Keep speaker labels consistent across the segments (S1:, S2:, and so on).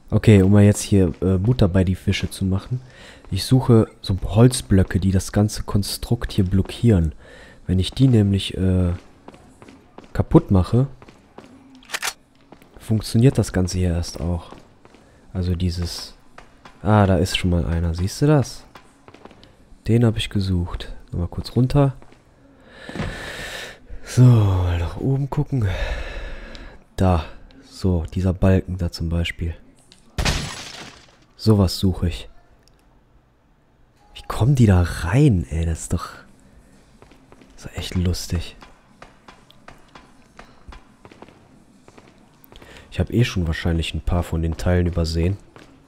S1: Okay, um mal jetzt hier Butter bei die Fische zu machen. Ich suche so Holzblöcke, die das ganze Konstrukt hier blockieren. Wenn ich die nämlich kaputt mache, funktioniert das Ganze hier erst auch. Also dieses... Ah, da ist schon mal einer. Siehst du das? Den habe ich gesucht. Mal kurz runter. So, mal nach oben gucken. Da. So, dieser Balken da zum Beispiel. Sowas suche ich. Wie kommen die da rein, ey? Das ist doch echt lustig. Ich habe eh schon wahrscheinlich ein paar von den Teilen übersehen.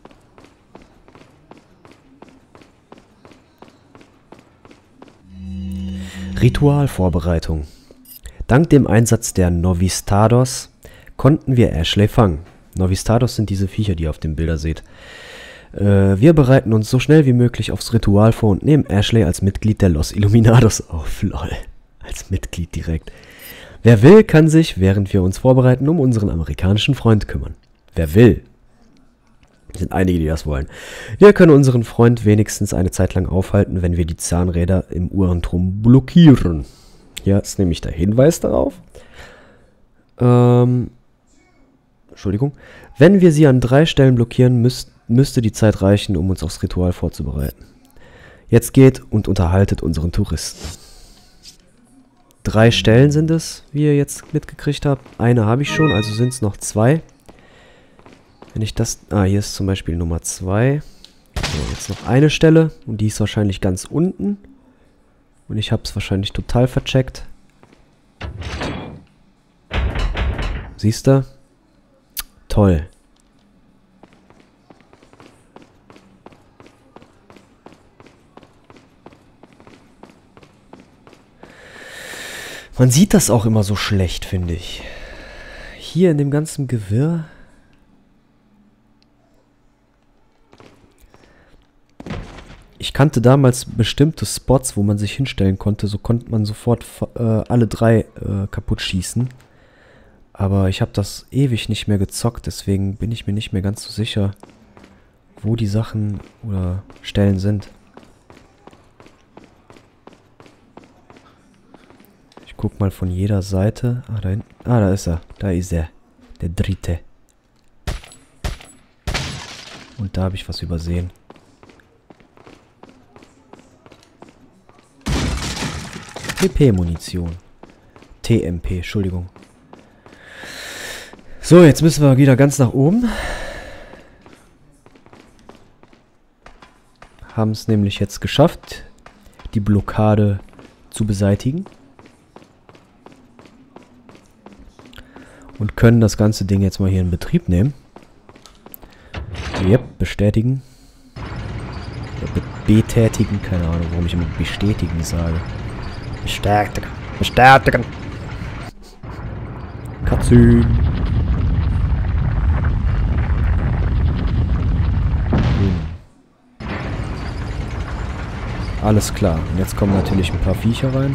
S1: Ritualvorbereitung. Dank dem Einsatz der Novistados konnten wir Ashley fangen. Novistados sind diese Viecher, die ihr auf dem Bilder seht. Wir bereiten uns so schnell wie möglich aufs Ritual vor und nehmen Ashley als Mitglied der Los Illuminados auf. Lol. Als Mitglied direkt. Wer will, kann sich, während wir uns vorbereiten, um unseren amerikanischen Freund kümmern. Wer will. Es sind einige, die das wollen. Wir können unseren Freund wenigstens eine Zeit lang aufhalten, wenn wir die Zahnräder im Uhrenturm blockieren. Hier ist nämlich der Hinweis darauf. Entschuldigung. Wenn wir sie an 3 Stellen blockieren, müsste die Zeit reichen, um uns aufs Ritual vorzubereiten. Jetzt geht und unterhaltet unseren Touristen. 3 Stellen sind es, wie ihr jetzt mitgekriegt habt. Eine habe ich schon, also sind es noch 2. Wenn ich das... Ah, hier ist zum Beispiel Nummer 2. So, jetzt noch eine Stelle. Und die ist wahrscheinlich ganz unten. Und ich habe es wahrscheinlich total vercheckt. Siehst du? Toll. Man sieht das auch immer so schlecht, finde ich. Hier in dem ganzen Gewirr. Ich kannte damals bestimmte Spots, wo man sich hinstellen konnte. So konnte man sofort alle 3 kaputt schießen. Aber ich habe das ewig nicht mehr gezockt. Deswegen bin ich mir nicht mehr ganz so sicher, wo die Sachen oder Stellen sind. Ich guck mal von jeder Seite. Ah, da hinten. Ah, da ist er. Da ist er. Der dritte. Und da habe ich was übersehen. TP-Munition. TMP, Entschuldigung. So, jetzt müssen wir wieder ganz nach oben. Haben es nämlich jetzt geschafft, die Blockade zu beseitigen. Und können das ganze Ding jetzt mal hier in Betrieb nehmen. Yep, bestätigen. Oder betätigen, keine Ahnung, warum ich immer bestätigen sage. Bestätigen. Bestätigen. Cutscene. Alles klar. Und jetzt kommen natürlich ein paar Viecher rein.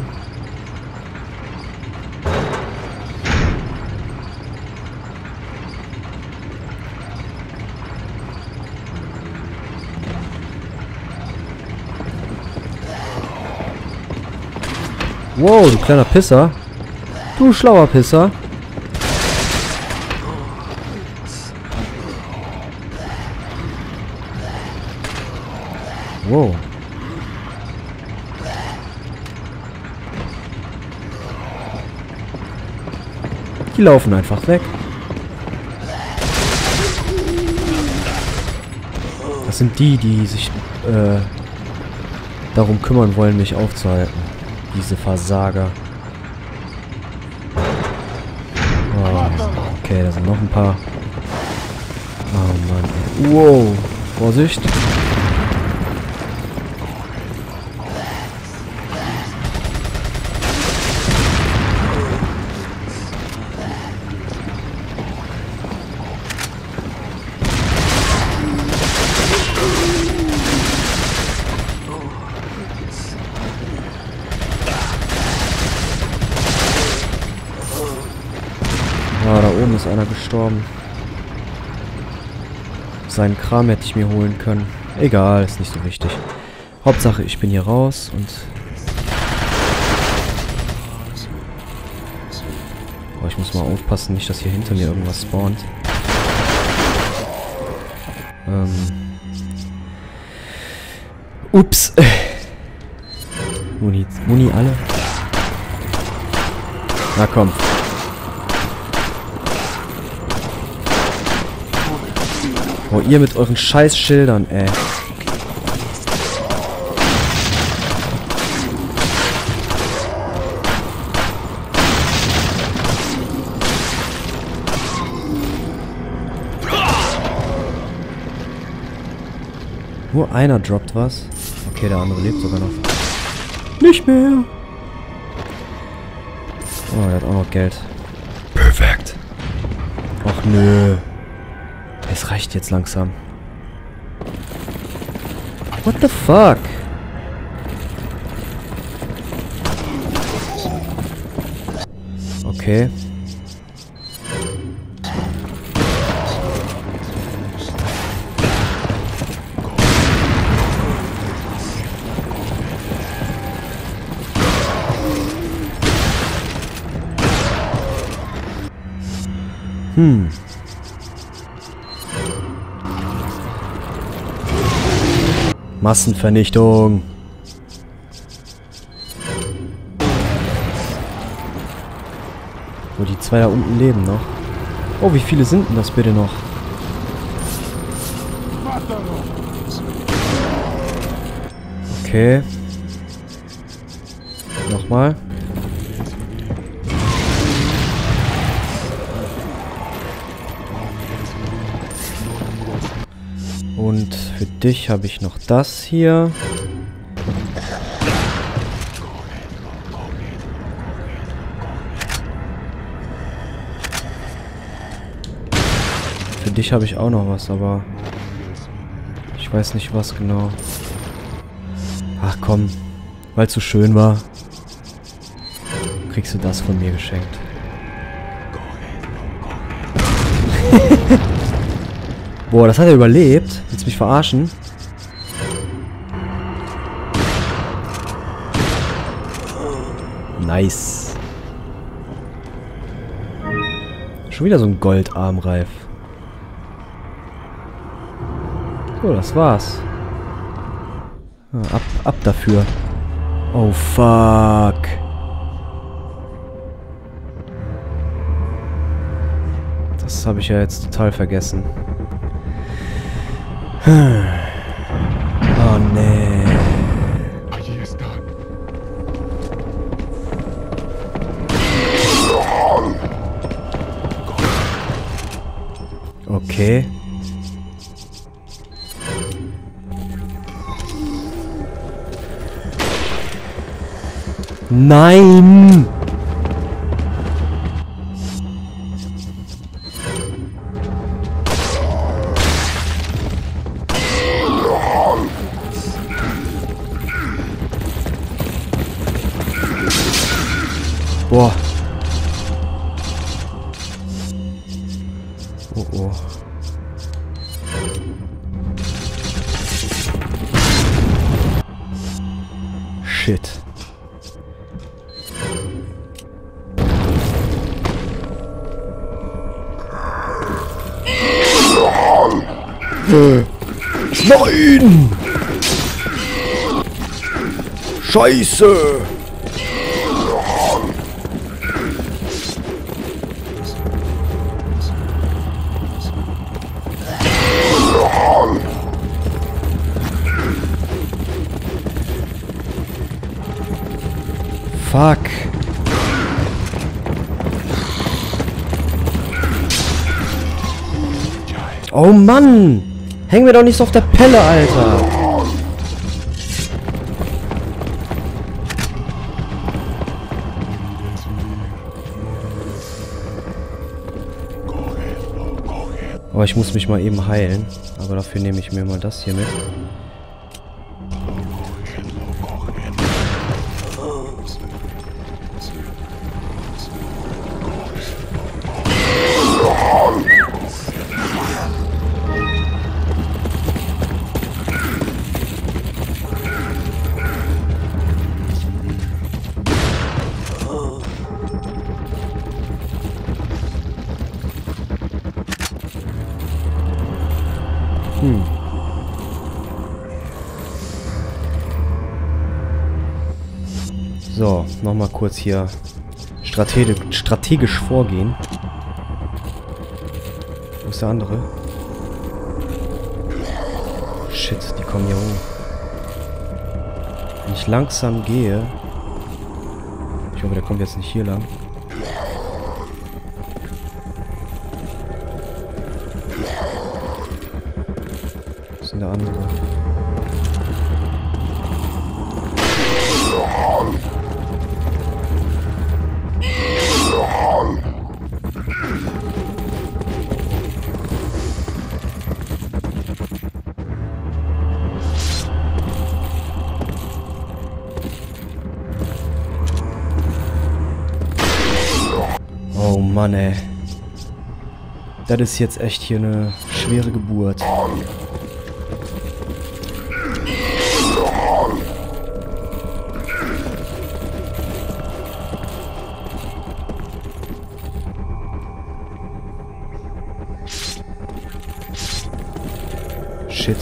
S1: Wow, du kleiner Pisser. Du schlauer Pisser. Wow. Die laufen einfach weg. Das sind die, die sich darum kümmern wollen, mich aufzuhalten. Diese Versager. Oh, okay, da sind noch ein paar. Oh Mann. Wow. Vorsicht. Ah, da oben ist einer gestorben. seinen Kram hätte ich mir holen können. Egal, ist nicht so wichtig. Hauptsache, ich bin hier raus und... Oh, ich muss mal aufpassen, nicht, dass hier hinter mir irgendwas spawnt. Ups. Muni alle? Na komm. Oh, ihr mit euren scheiß Schildern, ey. Nur einer droppt was. Okay, der andere lebt sogar noch. Nicht mehr. Oh, der hat auch noch Geld. Perfekt. Ach nö. Es reicht jetzt langsam. What the fuck? Okay. Massenvernichtung. Wo die zwei da unten leben noch. Oh, wie viele sind denn das bitte noch? Okay. Nochmal. Und für dich habe ich noch das hier. Für dich habe ich auch noch was, aber ich weiß nicht was genau. Ach komm, weil es so schön war, kriegst du das von mir geschenkt. Boah, das hat er überlebt. Willst du mich verarschen? Nice. Schon wieder so ein Goldarmreif. So, das war's. Ab dafür. Oh, fuck. Das habe ich ja jetzt total vergessen. Oh, nee. Okay. Nein! Boah. Oh oh. Shit. Nein! Scheiße! Fuck. Oh Mann! Häng mir doch nicht so auf der Pelle, Alter! Aber ich muss mich mal eben heilen. Aber dafür nehme ich mir mal das hier mit. So, nochmal kurz hier strategisch vorgehen. Wo ist der andere? Shit, die kommen hier hoch. Wenn ich langsam gehe... Ich hoffe, der kommt jetzt nicht hier lang. Wo ist denn der andere? Oh Mann, ey. Das ist jetzt echt hier eine schwere Geburt. Shit.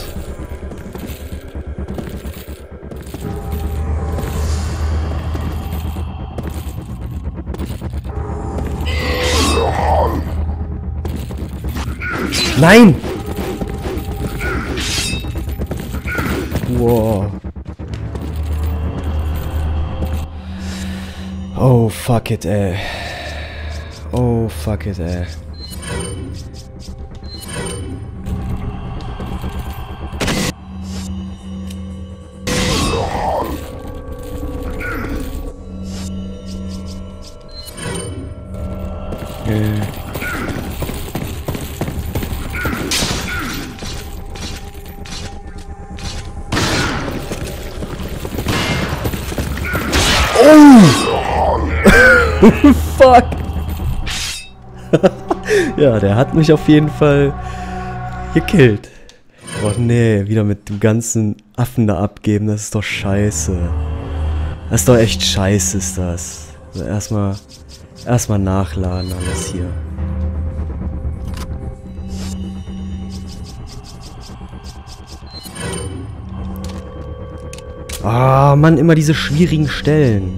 S1: Nein! Wow. Oh, fuck it, ey. Oh, fuck it, ey. Fuck! Ja, der hat mich auf jeden Fall gekillt. Oh nee, wieder mit dem ganzen Affen da abgeben, das ist doch scheiße. Das ist doch echt scheiße, ist das. Also erstmal nachladen alles hier. Ah, Mann, immer diese schwierigen Stellen.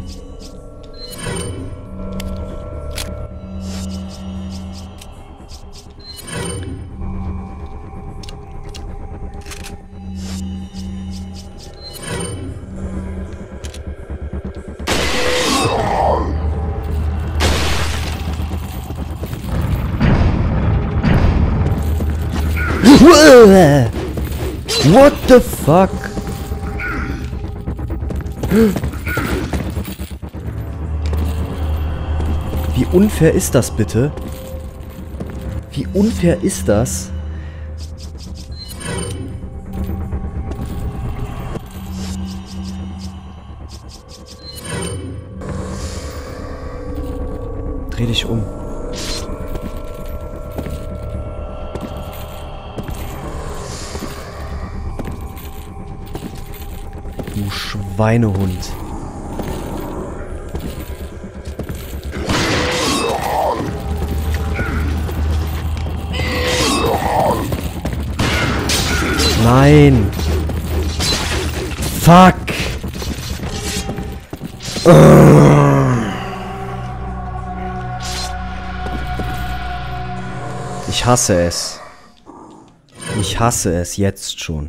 S1: What the fuck? Wie unfair ist das bitte? Wie unfair ist das? Dreh dich um. Du Schweinehund. Nein. Fuck. Ich hasse es. Ich hasse es jetzt schon.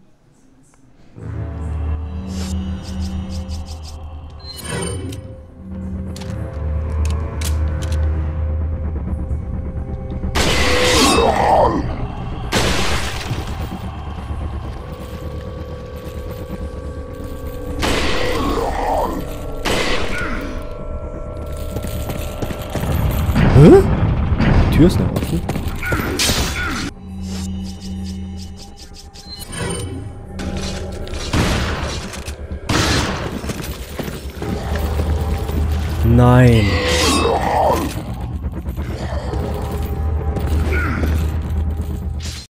S1: Hä? Die Tür ist noch offen. Nein.